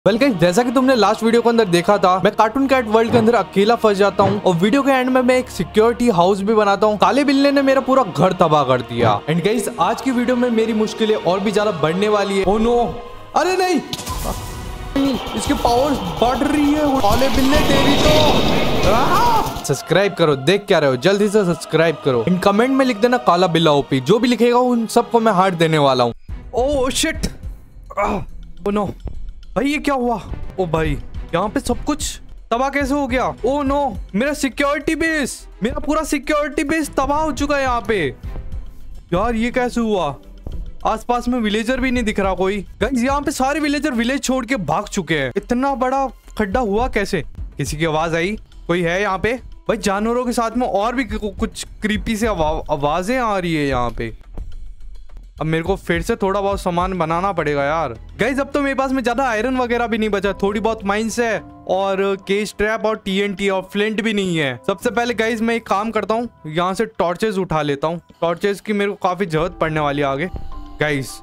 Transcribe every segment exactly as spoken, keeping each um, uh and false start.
Well guys, जैसा कि तुमने लास्ट वीडियो के अंदर देखा था, मैं कार्टून कैट वर्ल्ड के अंदर अकेला फंस जाता हूँ और वीडियो के एंड में मैं एक सिक्योरिटी हाउस भी बनाता हूँ। काले बिल्ले ने मेरा पूरा घर तबाह कर दिया। एंड गाइस, आज की वीडियो में मेरी मुश्किलें और भी ज्यादा बढ़ने वाली है। ओह नो, अरे नहीं, इसकी पावर बढ़ रही है। काले बिल्ले तेरी तो। सब्सक्राइब करो, देख क्या रहे हो, जल्दी से सब्सक्राइब करो। इन कमेंट में लिख देना काला बिल्ला ओपी। जो भी लिखेगा उन सबको मैं हार्ट देने वाला हूँ। ओह शिट, ओह नो भाई, ये क्या हुआ? ओ भाई, यहाँ पे सब कुछ तबाह कैसे हो गया? ओ नो, मेरा सिक्योरिटी बेस, मेरा पूरा सिक्योरिटी बेस तबाह हो चुका है यहाँ पे। यार ये कैसे हुआ? आसपास में विलेजर भी नहीं दिख रहा कोई। गाइस, यहाँ पे सारे विलेजर विलेज छोड़ के भाग चुके हैं। इतना बड़ा खड्डा हुआ कैसे? किसी की आवाज आई? कोई है यहाँ पे? भाई जानवरों के साथ में और भी कुछ क्रीपी से आवाजें आ रही है यहाँ पे। अब मेरे को फिर से थोड़ा बहुत सामान बनाना पड़ेगा यार। गाइस, अब तो मेरे पास में ज्यादा आयरन वगैरह भी नहीं बचा। थोड़ी बहुत माइंस है और केज ट्रैप और टीएनटी और फ्लिंट भी नहीं है। सबसे पहले गाइस मैं एक काम करता हूँ, यहाँ से टॉर्चेस उठा लेता हूँ। टॉर्चेस की मेरे को काफी जरूरत पड़ने वाली है आगे। गाइस,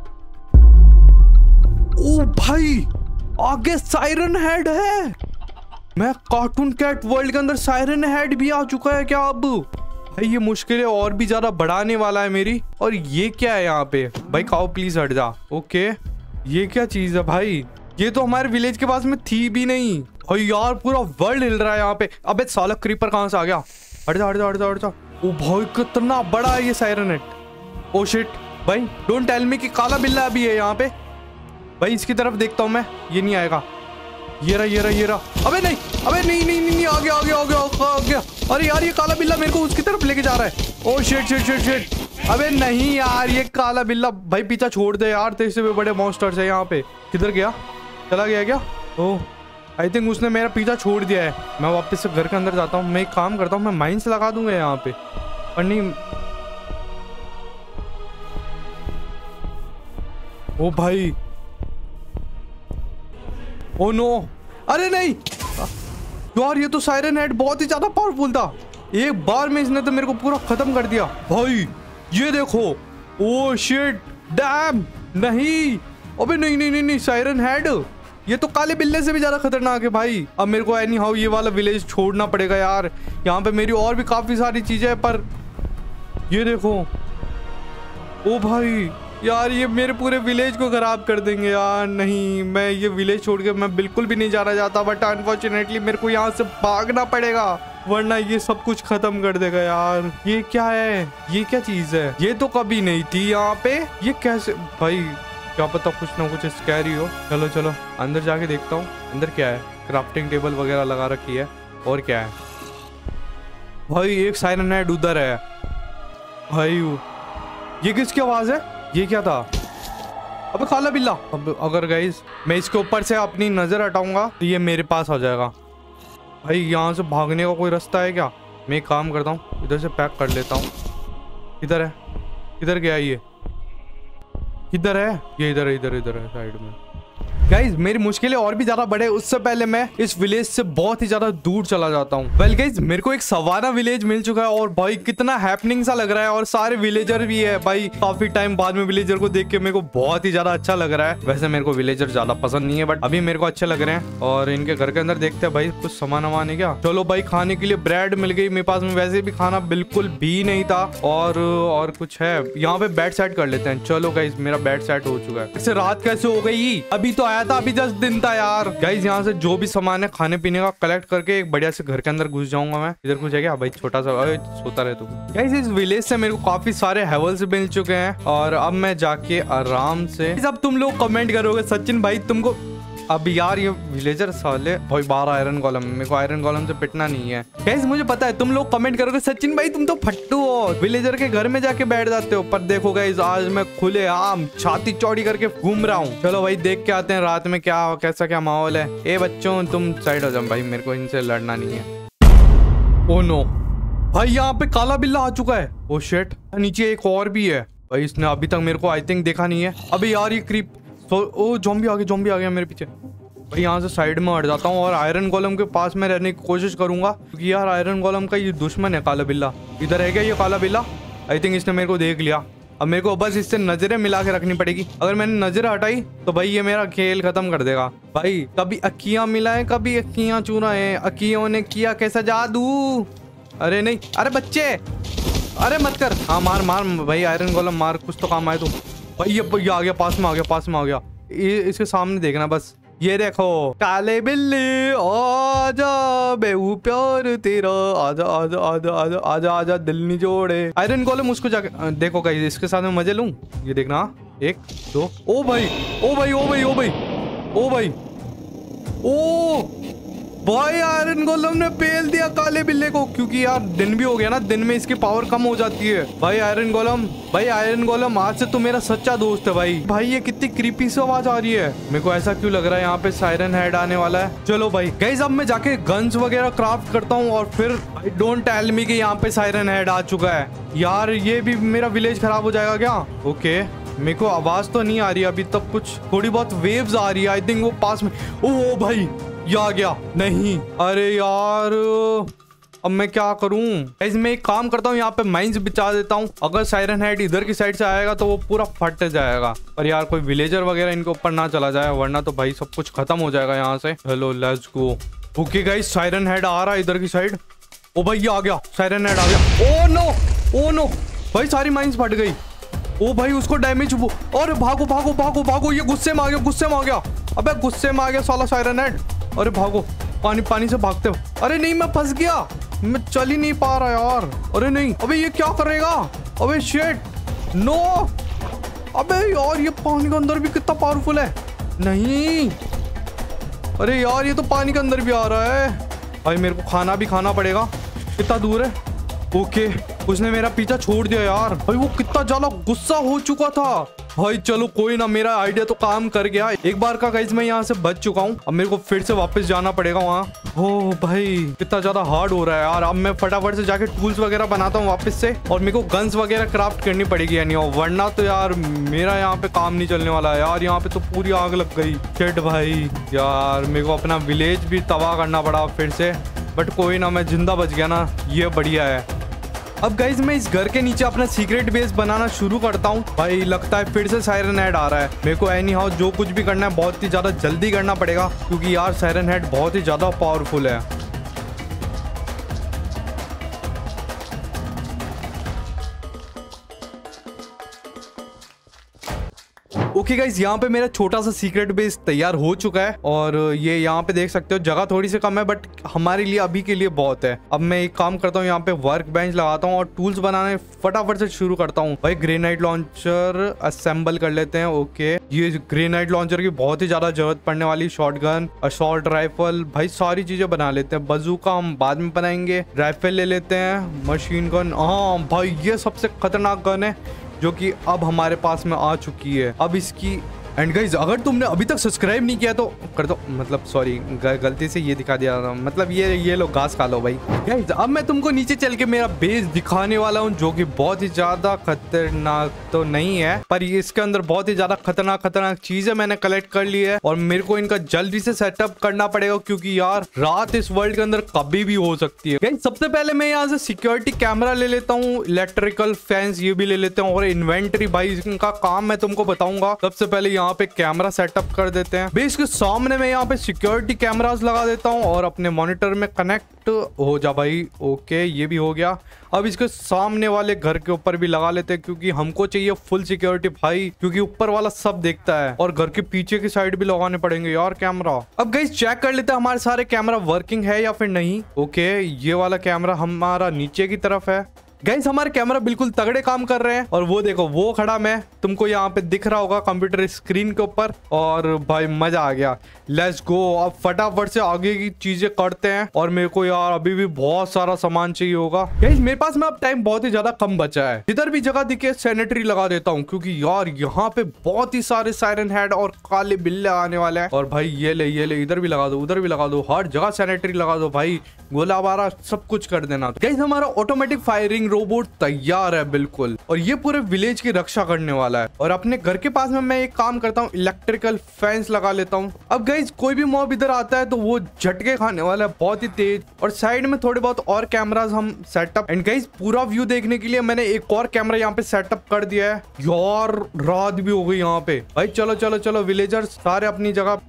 ओ भाई, आगे सायरन हेड है। मैं कार्टून कैट वर्ल्ड के अंदर सायरन हेड भी आ चुका है क्या अब? भाई ये मुश्किलें और भी ज्यादा बढ़ाने वाला है मेरी। और ये क्या है यहाँ पे? भाई काओ प्लीज हट जा। ओके, ये क्या चीज है भाई? ये तो हमारे विलेज के पास में थी भी नहीं। और यार पूरा वर्ल्ड हिल रहा है यहाँ पे। अबे साला क्रीपर कहाँ से आ गया? हट जा हट जा हट जा हट जा। ओ भाई कितना बड़ा है ये सायरन हेड। ओ शिट भाई, डोंट टेल मी कि काला बिल्ला भी है यहाँ पे। भाई इसकी तरफ देखता हूँ मैं, ये नहीं आएगा। ये रहा ये रहा ये रहा। अबे नहीं, अबे नहीं नहीं नहीं, आ गया आ गया आ गया आ गया। अरे यार ये काला बिल्ला मेरे को उसकी तरफ लेके जा रहा है। Oh shit shit shit shit. अबे नहीं यार, ये काला बिल्ला भाई पीछा छोड़ दे यार, तेरे से भी बड़े मॉन्स्टर्स है यहाँ पे। किधर गया? चला गया क्या? ओह आई थिंक उसने मेरा पीछा छोड़ दिया है। मैं वापस से घर के अंदर जाता हूँ। मैं एक काम करता हूँ, मैं माइंस लगा दूंगा यहाँ पे। और नहीं, ओ भाई, ओ नो, अरे नहीं यार, ये तो सायरन हेड बहुत ही ज्यादा पावरफुल था। एक बार में इसने तो मेरे को पूरा खत्म कर दिया। भाई ये देखो, ओ शिट डैम, नहीं अबे नहीं नहीं नहीं नहीं, सायरन हेड ये तो काले बिल्ले से भी ज्यादा खतरनाक है भाई। अब मेरे को एनी हाउ ये वाला विलेज छोड़ना पड़ेगा यार। यहाँ पे मेरी और भी काफी सारी चीजें है, पर ये देखो, ओ भाई यार ये मेरे पूरे विलेज को खराब कर देंगे यार। नहीं, मैं ये विलेज छोड़ के मैं बिल्कुल भी नहीं जाना चाहता, बट अनफॉर्चुनेटली मेरे को यहाँ से भागना पड़ेगा, वरना ये सब कुछ खत्म कर देगा यार। ये क्या है? ये क्या चीज है? ये तो कभी नहीं थी यहाँ पे। ये कैसे? भाई क्या पता कुछ ना कुछ स्कैरी हो। चलो चलो अंदर जाके देखता हूँ अंदर क्या है। क्राफ्टिंग टेबल वगैरह लगा रखी है। और क्या है? भाई एक सायरन हेड उधर है। भाई ये किसकी आवाज है? ये क्या था? अबे काला बिल्ला। अब अगर गाइस मैं इसके ऊपर से अपनी नजर हटाऊंगा तो ये मेरे पास आ जाएगा। भाई यहाँ से भागने का कोई रास्ता है क्या? मैं एक काम करता हूँ, इधर से पैक कर लेता हूँ। इधर है, इधर गया ये? किधर है ये? इधर है इधर इधर है साइड में। गाइज मेरी मुश्किलें और भी ज्यादा बढ़े उससे पहले मैं इस विलेज से बहुत ही ज्यादा दूर चला जाता हूँ। वेल गाइज, मेरे को एक सवाना विलेज मिल चुका है और भाई कितना हैपनिंग सा लग रहा है। और सारे विलेजर भी है भाई। काफी टाइम बाद में विलेजर को देख के मेरे को बहुत ही ज्यादा अच्छा लग रहा है। वैसे मेरे को विलेजर ज्यादा पसंद नहीं है, बट अभी मेरे को अच्छे लग रहे हैं। और इनके घर के अंदर देखते हैं भाई कुछ सामान वामान है क्या। चलो भाई, खाने के लिए ब्रेड मिल गई मेरे पास में। वैसे भी खाना बिल्कुल भी नहीं था। और और कुछ है यहाँ पे। बेड सेट कर लेते हैं। चलो गाइज, मेरा बेड सेट हो चुका है। इससे रात कैसे हो गई? अभी तो आया था, अभी जस्ट दिन था यार। गाइज यहाँ से जो भी सामान है खाने पीने का कलेक्ट करके एक बढ़िया से घर के अंदर घुस जाऊंगा मैं। इधर कुछ है क्या भाई? छोटा सा सोता रहे तू। गाइज इस विलेज से मेरे को काफी सारे हेवल्स मिल चुके हैं और अब मैं जाके आराम से। अब तुम लोग कमेंट करोगे सचिन भाई तुमको, अब यार ये विलेजर साले भाई बारह आयरन कॉलम, मेरे को आयरन कॉलम से पिटना नहीं है। गाइस मुझे पता है तुम लोग कमेंट करोगे सचिन भाई तुम तो फट्टू हो, विलेजर के घर में जाके बैठ जाते हो। पर देखो गाइस, आज मैं खुले आम छाती चौड़ी करके घूम रहा हूँ। चलो भाई देख के आते हैं रात में क्या कैसा क्या माहौल है। ए बच्चों तुम साइड हो जाओ भाई, मेरे को इनसे लड़ना नहीं है। ओ नो भाई, यहाँ पे काला बिल्ला आ चुका है। ओ शिट, नीचे एक और भी है भाई। इसने अभी तक मेरे को आई थिंक देखा नहीं है। अभी यार ये क्रीप, ओ ज़ॉम्बी आ गया, ज़ॉम्बी आ गया मेरे पीछे। भाई यहाँ से साइड में हट जाता हूँ और आयरन गोलम के पास में रहने की कोशिश करूंगा, क्योंकि यार आयरन गोलम का ये दुश्मन है काला बिल्ला। इधर है क्या ये काला बिल्ला? आई थिंक इसने मेरे को देख लिया। अब मेरे को बस इससे नजरें मिला के रखनी पड़ेगी। अगर मैंने नजरें हटाई तो भाई ये मेरा खेल खत्म कर देगा। भाई कभी अक्कियां मिलाएं कभी अक्कियां चुराएं, अक्कियों ने किया कैसा जादू। अरे नहीं, अरे बच्चे, अरे मत कर। हाँ मार मार भाई, आयरन गोलम मार, कुछ तो काम आए तू। भाई ये, ये आ गया, पास में आ गया, पास में आ गया। ये इसके सामने देखना बस। ये देखो काले बिल्ली आजा बेहू प्यार तेरा, आजा आजा आजा आजा आजा आजा दिल नहीं जोड़े। आयरन गोलम उसको जाके देखो गाइस, इसके साथ में मजे लूं। ये देखना, एक दो, ओ भाई ओ भाई ओ भाई ओ भाई ओ भाई ओ भाई आयरन गोलम ने पेल दिया काले बिल्ले को, क्योंकि यार दिन भी हो गया ना, दिन में इसकी पावर कम हो जाती है। भाई आयरन गोलम, भाई आयरन गोलम आज से तू मेरा सच्चा दोस्त है भाई। भाई ये कितनी क्रीपी सी आवाज आ रही है। मेरे को ऐसा क्यों लग रहा है यहाँ पे सायरन हेड आने वाला है। चलो भाई गाइस, अब मैं जाके गन्स वगैरह क्राफ्ट करता हूँ और फिर डोंट टेल मी कि यहाँ पे सायरन हेड आ चुका है। यार ये भी मेरा विलेज खराब हो जाएगा क्या। ओके मेरे को आवाज तो नहीं आ रही अभी तक, कुछ थोड़ी बहुत वेव्स आ रही है। आई थिंक वो पास में, ओ भाई ये आ गया। नहीं अरे यार अब मैं क्या करूं। गाइस मैं एक काम करता हूँ, यहाँ पे माइंस बिछा देता हूँ। अगर सायरन हेड इधर की साइड से आएगा तो वो पूरा फट जाएगा। पर यार कोई विलेजर वगैरह इनके ऊपर ना चला जाए, वरना तो भाई सब कुछ खत्म हो जाएगा यहाँ से। Hello let's go. Okay guys siren head आ रहा है इधर की साइड। ओ भाई ये आ गया, सायरन हेड आ गया। ओ नो ओ नो भाई सारी माइंस फट गई। ओ भाई उसको डैमेज, और भागो भागो भागो भागो, ये गुस्से में आ गया, गुस्से में आ गया। अबे गुस्से में आ गया साला सायरन हेड। अरे भागो, पानी पानी से भागते हो। अरे नहीं मैं फंस गया, मैं चल ही नहीं पा रहा यार। अरे नहीं, अबे ये क्या करेगा। अबे शिट नो। अबे यार ये पानी के अंदर भी कितना पावरफुल है। नहीं अरे यार ये तो पानी के अंदर भी आ रहा है। भाई मेरे को खाना भी खाना पड़ेगा। कितना दूर है। ओके उसने मेरा पीछा छोड़ दिया यार। भाई वो कितना ज्यादा गुस्सा हो चुका था। भाई चलो कोई ना, मेरा आइडिया तो काम कर गया। एक बार का गाइस मैं यहाँ से बच चुका हूँ। अब मेरे को फिर से वापस जाना पड़ेगा वहाँ। ओ भाई कितना ज्यादा हार्ड हो रहा है यार। अब मैं फटाफट से जाके टूल्स वगैरह बनाता हूँ वापस से, और मेरे को गन्स वगैरह क्राफ्ट करनी पड़ेगी यानी, वरना तो यार मेरा यहाँ पे काम नहीं चलने वाला है यार। यहाँ पे तो पूरी आग लग गई। शिट भाई यार मेरे को अपना विलेज भी तबाह करना पड़ा फिर से, बट कोई ना, मैं जिंदा बच गया ना, ये बढ़िया है। अब गाइज मैं इस घर के नीचे अपना सीक्रेट बेस बनाना शुरू करता हूँ। भाई लगता है फिर से सायरन हेड आ रहा है। मेरे को एनी हाउ जो कुछ भी करना है बहुत ही ज्यादा जल्दी करना पड़ेगा, क्योंकि यार सायरन हेड बहुत ही ज्यादा पावरफुल है। ओके गाइज यहाँ पे मेरा छोटा सा सीक्रेट बेस तैयार हो चुका है, और ये यहाँ पे देख सकते हो जगह थोड़ी सी कम है, बट हमारे लिए अभी के लिए बहुत है। अब मैं एक काम करता हूँ, यहाँ पे वर्क बेंच लगाता हूँ और टूल्स बनाने फटाफट से शुरू करता हूँ। भाई ग्रेनाइट लॉन्चर असेंबल कर लेते हैं। ओके ये ग्रेनाइट लॉन्चर की बहुत ही ज्यादा जरूरत पड़ने वाली, शॉटगन, असॉल्ट राइफल, भाई सारी चीजें बना लेते हैं। बजूका हम बाद में बनाएंगे, राइफल ले लेते हैं, मशीन गन। हाँ भाई ये सबसे खतरनाक गन है जो कि अब हमारे पास में आ चुकी है। अब इसकी एंड गाइज अगर तुमने अभी तक सब्सक्राइब नहीं किया तो कर दो, मतलब सॉरी गलती से ये दिखा दिया था, मतलब ये ये लो घास खा लो भाई। गाइज अब मैं तुमको नीचे चल के मेरा बेस दिखाने वाला हूँ, जो कि बहुत ही ज्यादा खतरनाक तो नहीं है, पर ये इसके अंदर बहुत ही ज्यादा खतरनाक खतरनाक चीजें मैंने कलेक्ट कर ली है, और मेरे को इनका जल्दी से सेटअप करना पड़ेगा, क्योंकि यार रात इस वर्ल्ड के अंदर कभी भी हो सकती है। गाइज सबसे पहले मैं यहाँ से सिक्योरिटी कैमरा ले लेता हूँ, इलेक्ट्रिकल फैंस ये भी ले लेते हैं, और इन्वेंटरी भाई इनका काम मैं तुमको बताऊंगा। सबसे पहले यहाँ पे कैमरा सेटअप कर देते हैं। बेस के सामने मैं यहाँ पे सिक्योरिटी कैमरास लगा देता हूँ और अपने मॉनिटर में कनेक्ट हो जा भाई। ओके ये भी हो गया। अब इसके सामने वाले घर के ऊपर भी लगा लेते हैं, क्योंकि हमको चाहिए फुल सिक्योरिटी भाई, क्योंकि ऊपर वाला सब देखता है, और घर के पीछे की साइड भी लगाने पड़ेंगे यार कैमरा। अब गाइस चेक कर लेते हैं हमारे सारे कैमरा वर्किंग है या फिर नहीं। ओके ये वाला कैमरा हमारा नीचे की तरफ है। गाइस हमारे कैमरा बिल्कुल तगड़े काम कर रहे हैं, और वो देखो वो खड़ा मैं तुमको यहाँ पे दिख रहा होगा कंप्यूटर स्क्रीन के ऊपर, और भाई मजा आ गया। लेट्स गो अब फटाफट से आगे की चीजें करते हैं, और मेरे को यार अभी भी बहुत सारा सामान चाहिए होगा। गाइस मेरे पास में अब टाइम बहुत ही ज्यादा कम बचा है। जिधर भी जगह दिखे सैनिटरी लगा देता हूँ, क्योंकि यार यहाँ पे बहुत ही सारे सायरन हेड और काले बिल्ले आने वाले हैं। और भाई ये ले ये ले इधर भी लगा दो, उधर भी लगा दो, हर जगह सैनिटरी लगा दो भाई, गोला बारा सब कुछ कर देना। गाइस हमारा ऑटोमेटिक फायरिंग रोबोट तैयार है बिल्कुल, और ये पूरे विलेज की रक्षा करने वाला है। और अपने घर के पास में मैं एक काम करता हूँ, इलेक्ट्रिकल फेंस लगा लेता हूँ। अब गाइस कोई भी मॉब इधर आता है तो वो झटके खाने वाला है बहुत ही तेज। और साइड में थोड़े बहुत और कैमरास हम सेटअप। एंड गाइस पूरा व्यू देखने के लिए मैंने एक और कैमरा यहाँ पे सेटअप कर दिया है। यार रात भी हो गई यहाँ पे। भाई चलो चलो चलो विलेजर्स सारे अपनी जगह।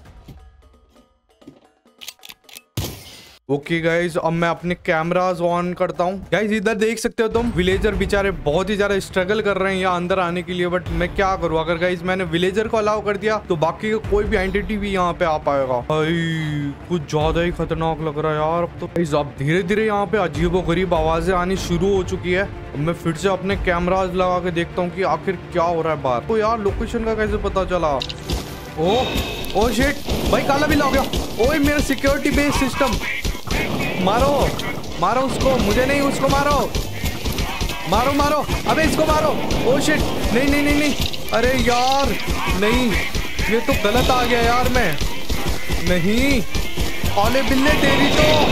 ओके गाइज, अब मैं अपने कैमरास ऑन करता हूँ। गाइज इधर देख सकते हो तुम, विलेजर बेचारे बहुत ही ज्यादा स्ट्रगल कर रहे हैं यहाँ अंदर आने के लिए। बट मैं क्या करूँ, अगर गाइज मैंने विलेजर को अलाउ कर दिया तो बाकी कोई भी एंटिटी भी यहाँ पे आ पाएगा। भाई कुछ ज्यादा ही खतरनाक लग रहा है यार। अब तो गाइज अब धीरे धीरे यहाँ पे अजीबोगरीब आवाजें आनी शुरू हो चुकी है। मैं फिर से अपने कैमराज लगा के देखता हूँ कि आखिर क्या हो रहा है बाहर। तो यार लोकेशन का कैसे पता चला? ओ ओ शिट, भाई काला बिल आ गया। ओए मेरा सिक्योरिटी बेस सिस्टम, मारो मारो उसको, मुझे नहीं उसको मारो मारो मारो। अबे इसको मारो। ओ शिट, नहीं नहीं नहीं नहीं, अरे यार नहीं, ये तो गलत आ गया यार। मैं नहीं, काले बिल्ले तेरी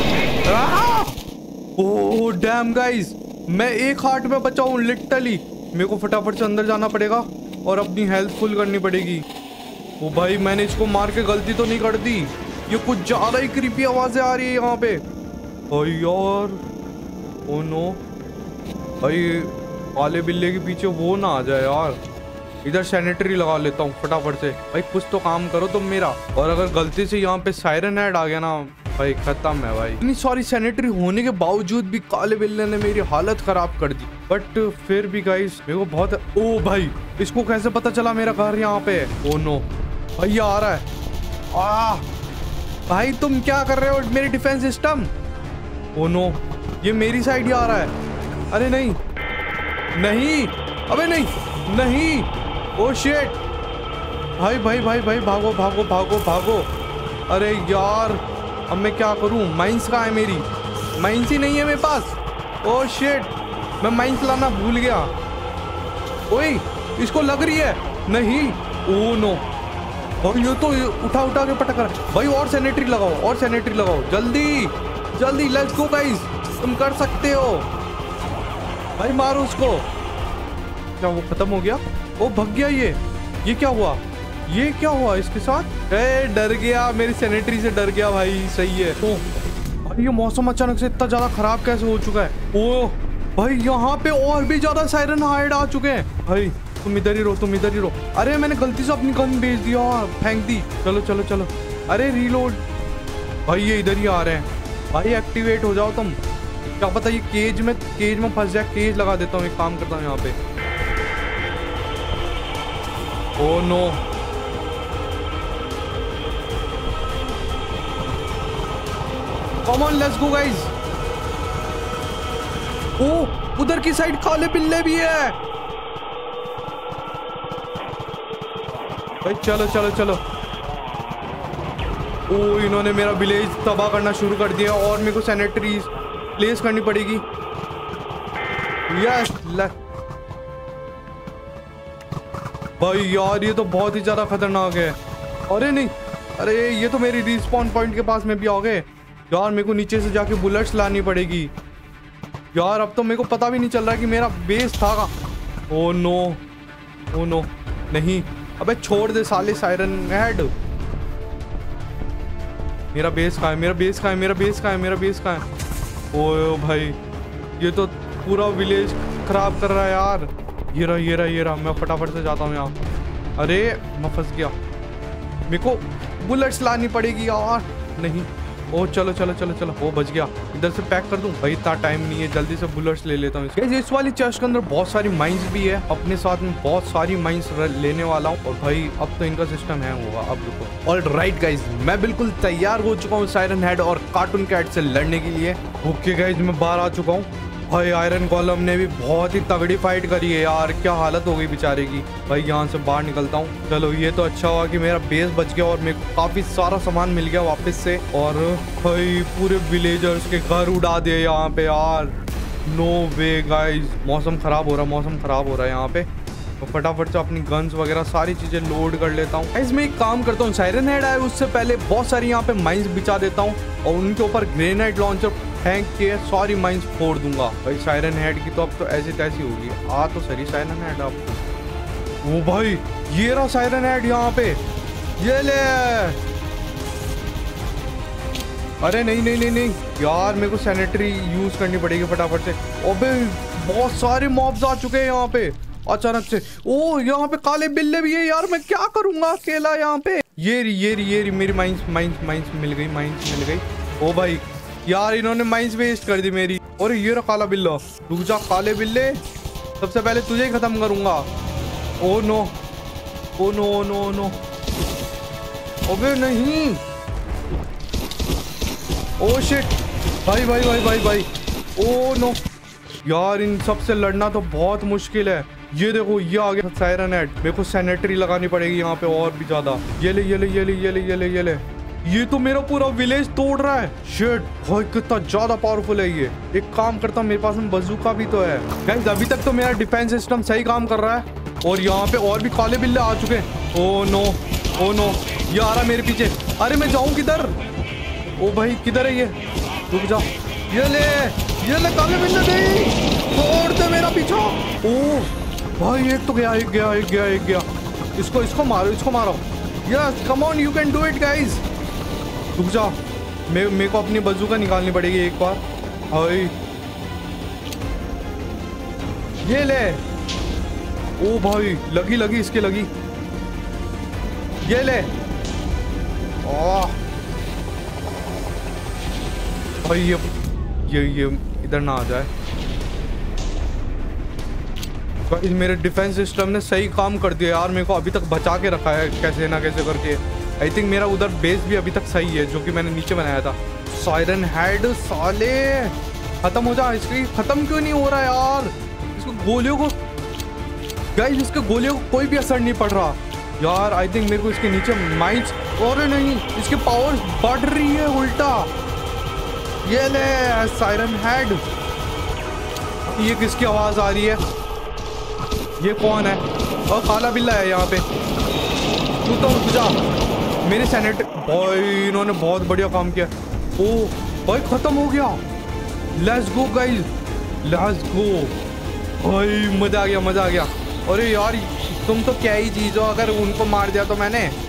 तो। ओह डैम गाइस, मैं एक हार्ट में बचा हूँ लिटरली। मेरे को फटाफट से अंदर जाना पड़ेगा और अपनी हेल्थ फुल करनी पड़ेगी। ओ भाई मैंने इसको मार के गलती तो नहीं कर दी? ये कुछ ज्यादा ही क्रीपी आवाजें आ रही है यहाँ पे। भाई यार ओ नो, भाई काले बिल्ले के पीछे वो ना आ जाए यार। इधर सैनिटरी लगा लेता हूँ फटाफट से। भाई कुछ तो काम करो तुम मेरा। और अगर गलती से यहाँ पे सायरन हेड आ गया ना, भाई खत्म है भाई। इतनी सारी सैनिटरी होने के बावजूद भी काले बिल्ले ने मेरी हालत खराब कर दी। बट फिर भी गाइस मेरे को बहुत। ओ भाई इसको कैसे पता चला मेरा घर यहाँ पे है? ओ नो, भाई ये आ रहा है। आ भाई तुम क्या कर रहे हो मेरी डिफेंस सिस्टम? ओ नो, ये मेरी साइड ही आ रहा है। अरे नहीं नहीं, अबे नहीं नहीं, ओ शिट। भाई भाई भाई भाई भागो भागो भागो भागो। अरे यार अब मैं क्या करूं? माइंस कहाँ है मेरी? माइंस ही नहीं है मेरे पास। ओ शिट, मैं माइंस लाना भूल गया। ओए इसको लग रही है। नहीं, ओ नो, भाई ये तो उठा उठा के पटक रहा है। भाई और सैनिटरी लगाओ, और सैनिटरी लगाओ जल्दी जल्दी। लेट्स गो गाइस, तुम कर सकते हो। भाई मारो उसको। क्या वो खत्म हो गया? वो भग गया। ये ये क्या हुआ? ये क्या हुआ इसके साथ? ए डर गया, मेरी सैनिटरी से डर गया भाई। सही है। तो भाई ये मौसम अचानक से इतना ज्यादा खराब कैसे हो चुका है? ओ भाई यहाँ पे और भी ज्यादा सायरन हाइड आ चुके हैं। भाई तुम इधर ही रहो, तुम इधर ही रहो। अरे मैंने गलती से अपनी गन भेज दिया, फेंक दी। चलो चलो चलो, अरे रीलोड। भाई ये इधर ही आ रहे हैं। भाई एक्टिवेट हो जाओ तुम। क्या पता ये केज में केज में फंस जाए। केज लगा देता हूँ, एक काम करता हूँ यहाँ पे। Oh no, come on let's go guys. Oh उधर की साइड काले बिल्ले भी है। भाई चलो चलो चलो। ओ इन्होंने मेरा विलेज तबाह करना शुरू कर दिया और मेरे को सैनिटरीज प्लेस करनी पड़ेगी। यस भाई यार ये तो बहुत ही ज्यादा खतरनाक है। अरे नहीं, अरे ये तो मेरी रिस्पॉन पॉइंट के पास में भी आ गए यार। मेरे को नीचे से जाके बुलेट्स लानी पड़ेगी यार। अब तो मेरे को पता भी नहीं चल रहा कि मेरा बेस था कहाँ। ओ नो ओ नो, नहीं अबे छोड़ दे साले सायरन हेड। मेरा बेस कहाँ है? मेरा बेस कहाँ है? मेरा बेस कहाँ है? मेरा बेस कहाँ है? ओ भाई ये तो पूरा विलेज खराब कर रहा है यार। ये रहा ये रहा ये रहा। मैं फटाफट से जाता हूँ यहाँ। अरे मैं फंस गया। मेरे को बुलेट्स लानी पड़ेगी यार। नहीं, ओ चलो चलो चलो चलो, वो बच गया। इधर से पैक कर दूं। भाई इतना टाइम नहीं है, जल्दी से बुलेट्स ले लेता हूँ। इस वाली चेस्ट के अंदर बहुत सारी माइंस भी है। अपने साथ में बहुत सारी माइंस लेने वाला हूँ। और भाई अब तो इनका सिस्टम हैंग होगा। अब रुको। ऑल राइट गाइज, मैं बिल्कुल तैयार हो चुका हूँ सायरन हेड और कार्टून कैट से लड़ने के लिए। ओके गाइज, मैं बाहर आ चुका हूँ। भाई आयरन कॉलम ने भी बहुत ही तगड़ी फाइट करी है यार। क्या हालत हो गई बेचारे की। भाई यहाँ से बाहर निकलता हूँ। चलो ये तो अच्छा हुआ कि मेरा बेस बच गया और मेरे को काफी सारा सामान मिल गया वापस से। और भाई पूरे विलेजर्स के घर उड़ा दिए यहाँ पे यार। नो वे गाइज, मौसम खराब हो रहा है, मौसम खराब हो रहा है यहाँ पे। तो फटाफट से अपनी गन्स वगैरह सारी चीजें लोड कर लेता हूँ। इसमें एक काम करता हूँ, सायरन हेड आए उससे पहले बहुत सारी यहाँ पे माइंस बिछा देता हूँ और उनके ऊपर ग्रेनाइट लॉन्चर फेंक के सॉरी माइंस फोड़ दूंगा भाई। साइरन हेड की तो अब तो ऐसी तैसी होगी। आ तो सही साइरन हेड आपको। ओ भाई ये रहा साइरन हेड यहाँ पे, ये ले। अरे नहीं नहीं नहीं नहीं यार, मेरे को सैनिटरी यूज करनी पड़ेगी फटाफट से। अबे बहुत सारे मॉब्स आ चुके हैं यहाँ पे अचानक से। ओ यहाँ पे काले बिल्ले भी है यार, मैं क्या करूंगा अकेला यहाँ पे। ये रही ये रही ये रही मेरी माइंस माइंस माइंस मिल गई, माइंस मिल गई। ओ भाई यार इन्होंने माइंस वेस्ट कर दी मेरी। और ये रहा काला बिल्ला। रुक जा काले बिल्ले, सबसे पहले तुझे ही खत्म करूंगा। Oh no oh no oh no oh no. अबे नहीं, ओ शिट भाई भाई भाई भाई भाई। ओ नो यार, इन सब से लड़ना तो बहुत मुश्किल है। ये देखो ये आ गया साइरन हेड। मेरे को सैनिटरी लगानी पड़ेगी यहाँ पे और भी ज्यादा। ये ले ये ले ये ले ये ले ये ले ये ले। ये तो मेरा पूरा विलेज तोड़ रहा है। शिट भाई कितना ज्यादा पावरफुल है ये। एक काम करता हूँ, मेरे पास में बंदूका भी तो है। गाइस अभी तक तो मेरा डिफेंस सिस्टम सही काम कर रहा है। और यहाँ पे और भी काले बिल्ले आ चुके हैं। ओ नो ओ नो, ये आ रहा मेरे पीछे। अरे मैं जाऊँ किधर? ओ भाई किधर है ये? रुक जा। ये ले ये ले काले बिल्ले, नहीं तोड़ दे मेरा पीछा। ओ भाई एक तो गया एक गया एक गया एक गया। इसको इसको मारो इसको मारो। Yes come on you can do it guys. रुक जा, मैं मेरे को अपनी बंदूक निकालनी पड़ेगी एक बार। हाय ये ले। ओ भाई लगी लगी इसके लगी। ये ले। ओह भाई ये ये ये इधर ना आ जाए। गाइस मेरे डिफेंस सिस्टम ने सही काम कर दिया यार, मेरे को अभी तक बचा के रखा है कैसे ना कैसे करके। आई थिंक मेरा उधर बेस भी अभी तक सही है जो कि मैंने नीचे बनाया था। साइरन हेड साले खत्म हो जा। इसकी खत्म क्यों नहीं हो रहा यार? इसको गोलियों को गाइस इसके गोलियों को कोई भी असर नहीं पड़ रहा यार। आई थिंक मेरे को इसके नीचे माइंस, और नहीं इसके पावर बढ़ रही है उल्टा। ये ले साइरन हेड। ये किसकी आवाज आ रही है? ये कौन है? और काला बिल्ला है यहाँ पे। तू तो रुक जा। मेरे सैनिटरी भाई इन्होंने बहुत बढ़िया काम किया। ओ भाई खत्म हो गया। Let's go guys let's go. भाई मजा आ गया मजा आ गया। अरे यार तुम तो क्या ही चीज हो, अगर उनको मार दिया तो मैंने।